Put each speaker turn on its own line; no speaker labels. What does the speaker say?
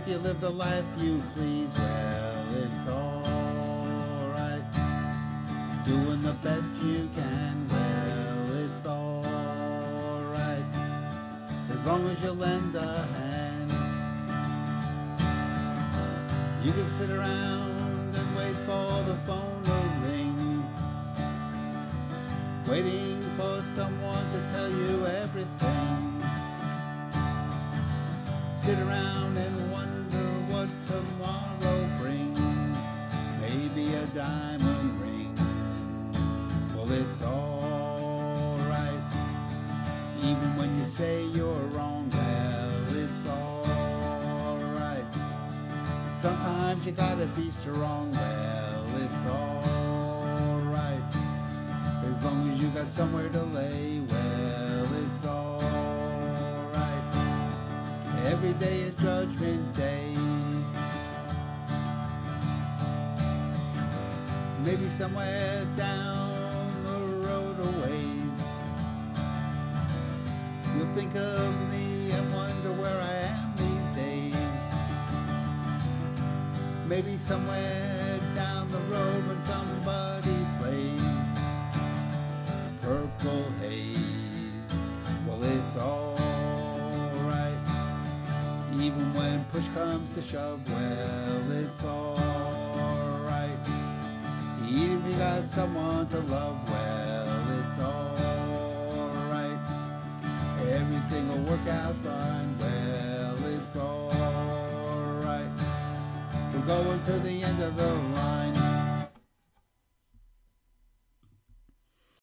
you live the life you please, well, it's alright. Doing the best you can, well, it's alright. As long as you lend a hand. You can sit around and wait for the phone to ring, waiting for someone to tell you everything. Sit around and wonder what tomorrow brings. Maybe a diamond ring. Well, it's alright. Even when you say you're wrong, well, it's alright. Sometimes you gotta be strong, well, it's alright. As long as you got somewhere to lay, well, it's alright. Every day is Judgment Day. Maybe somewhere down the road a ways, you'll think of me and wonder where I am these days. Maybe somewhere down the road when somebody plays Purple Haze. Well, it's alright. Even when push comes to shove, well, it's alright. Even if you got someone to love, well, it's alright. Everything will work out fine, well, it's alright. We're going to the end of the line.